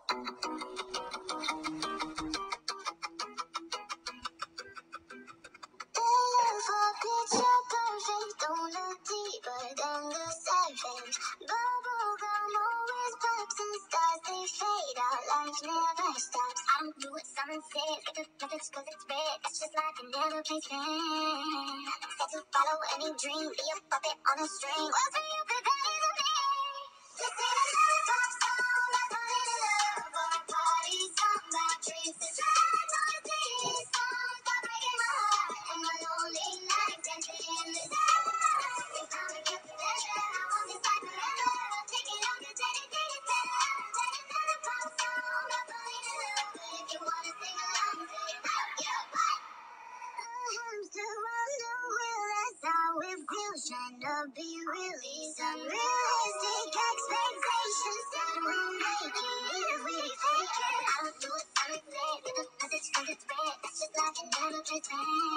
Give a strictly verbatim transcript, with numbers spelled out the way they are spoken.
Picture perfect, don't look deeper than the surface. Bubblegum always pops and stars, they fade out, life never stops. I don't do what someone says, get the message cause it's red. That's just like I never play fair. Set to follow any dream, be a puppet on a string. What do you prepare to be? This ain't another pop song, I'm falling in love. Or a party song about dreams to try. All you see is songs that breaking my heart. And my lonely nights dancing in the dark. If I'm a guilty pleasure, I want this life forever. I'll take it on cause anything is better. Take another pop song, I'm falling in love. But if you wanna sing along, say it out, yeah, what? A hamster on the wheel, that's how it feels. Trying to be released, unrealistic expectations that will make it if we fake it. I don't do it, I'm excited. Get the message cause it's red. That's just like another pretend.